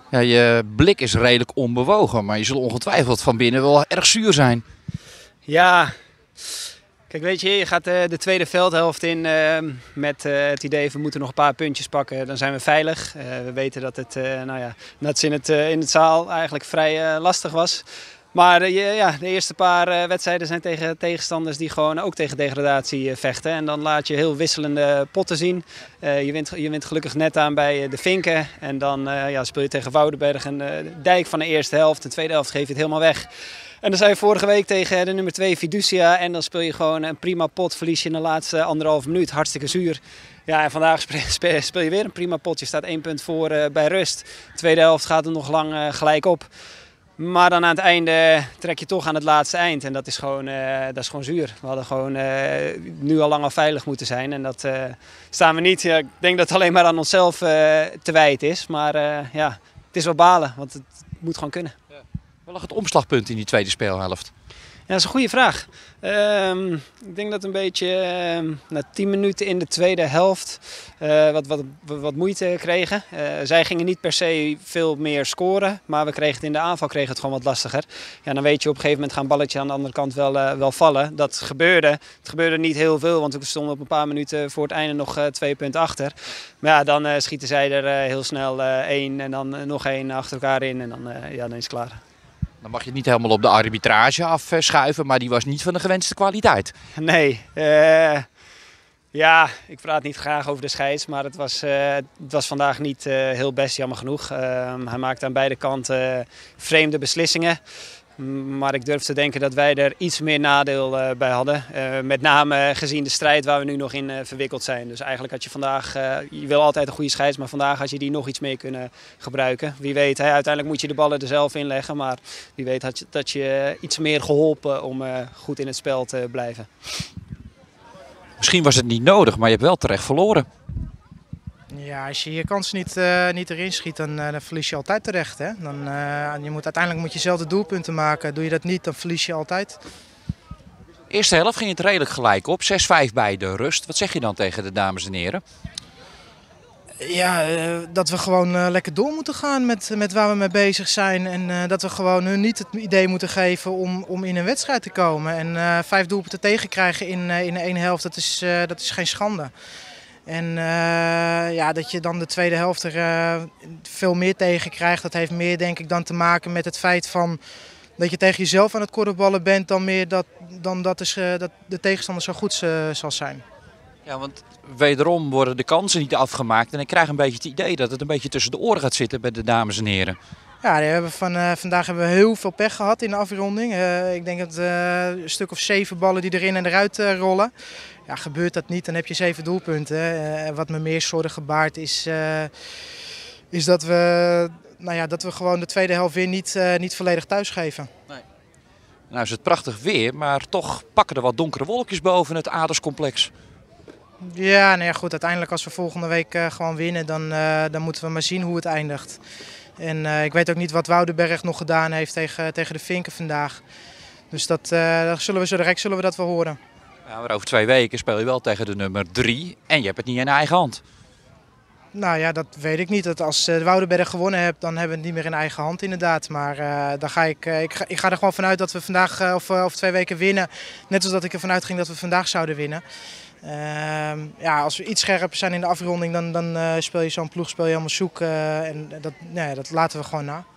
Ja, je blik is redelijk onbewogen, maar je zult ongetwijfeld van binnen wel erg zuur zijn. Ja, kijk, weet je, je gaat de tweede veldhelft in met het idee we moeten nog een paar puntjes pakken, dan zijn we veilig. We weten dat het net in het zaal eigenlijk vrij lastig was. Maar de eerste paar wedstrijden zijn tegen tegenstanders die gewoon ook tegen degradatie vechten. En dan laat je heel wisselende potten zien. Je wint gelukkig net aan bij de Vinken. En dan speel je tegen Woudenberg en Dijk van de eerste helft. De tweede helft geef je het helemaal weg. En dan zei je vorige week tegen de nummer 2 Fiducia. En dan speel je gewoon een prima pot, verlies je in de laatste anderhalve minuut. Hartstikke zuur. Ja, en vandaag speel je weer een prima pot. Je staat 1 punt voor bij rust. De tweede helft gaat er nog lang gelijk op. Maar dan aan het einde trek je toch aan het laatste eind. En dat is gewoon zuur. We hadden gewoon nu al lang al veilig moeten zijn. En dat staan we niet. Ja, ik denk dat het alleen maar aan onszelf te wijten is. Maar het is wel balen, want het moet gewoon kunnen. Waar lag het omslagpunt in die tweede speelhelft? Ja, dat is een goede vraag. Ik denk dat een beetje na 10 minuten in de tweede helft wat moeite kregen. Zij gingen niet per se veel meer scoren, maar we kregen het in de aanval het gewoon wat lastiger. Ja, dan weet je op een gegeven moment gaan balletje aan de andere kant wel vallen. Dat gebeurde. Het gebeurde niet heel veel, want we stonden op een paar minuten voor het einde nog 2 punten achter. Maar ja, dan schieten zij er heel snel 1 en dan nog 1 achter elkaar in en dan is het klaar. Dan mag je het niet helemaal op de arbitrage afschuiven, maar die was niet van de gewenste kwaliteit. Nee, ik praat niet graag over de scheids, maar het was vandaag niet heel best, jammer genoeg. Hij maakte aan beide kanten vreemde beslissingen. Maar ik durf te denken dat wij er iets meer nadeel bij hadden. Met name gezien de strijd waar we nu nog in verwikkeld zijn. Dus eigenlijk had je vandaag, je wil altijd een goede scheids, maar vandaag had je die nog iets meer kunnen gebruiken. Wie weet, uiteindelijk moet je de ballen er zelf in leggen. Maar wie weet dat je iets meer geholpen om goed in het spel te blijven. Misschien was het niet nodig, maar je hebt wel terecht verloren. Ja, als je je kans niet erin schiet, dan verlies je altijd terecht. Hè? Uiteindelijk moet je zelf de doelpunten maken. Doe je dat niet, dan verlies je altijd. Eerste helft ging het redelijk gelijk op. 6-5 bij de rust. Wat zeg je dan tegen de dames en heren? Ja, dat we gewoon lekker door moeten gaan met waar we mee bezig zijn. En dat we gewoon hun niet het idee moeten geven om in een wedstrijd te komen. En 5 doelpunten tegenkrijgen in één helft, dat is geen schande. En dat je dan de tweede helft er veel meer tegen krijgt, dat heeft meer denk ik dan te maken met het feit van dat je tegen jezelf aan het korfballen bent dan meer dat de tegenstander zo goed zal zijn. Ja, want wederom worden de kansen niet afgemaakt en ik krijg een beetje het idee dat het een beetje tussen de oren gaat zitten bij de dames en heren. Ja, vandaag hebben we heel veel pech gehad in de afronding. Ik denk dat een stuk of 7 ballen die erin en eruit rollen. Ja, gebeurt dat niet, dan heb je 7 doelpunten. Wat me meer zorgen baart is dat we gewoon de tweede helft weer niet volledig thuisgeven. Nee. Nou is het prachtig weer, maar toch pakken er wat donkere wolkjes boven het Aderscomplex. Ja, nou ja, goed, uiteindelijk als we volgende week gewoon winnen, dan moeten we maar zien hoe het eindigt. En ik weet ook niet wat Woudenberg nog gedaan heeft tegen de Vinken vandaag. Dus dat zullen we dat wel horen. Ja, maar over 2 weken speel je wel tegen de nummer 3 en je hebt het niet in eigen hand. Nou ja, dat weet ik niet. Dat als de Woudenberg gewonnen hebt, dan hebben we het niet meer in eigen hand inderdaad. Maar dan ik ga er gewoon vanuit dat we vandaag of 2 weken winnen. Net zoals dat ik ervan uitging dat we vandaag zouden winnen. Als we iets scherper zijn in de afronding, dan speel je zo'n ploeg helemaal zoek. En dat laten we gewoon na.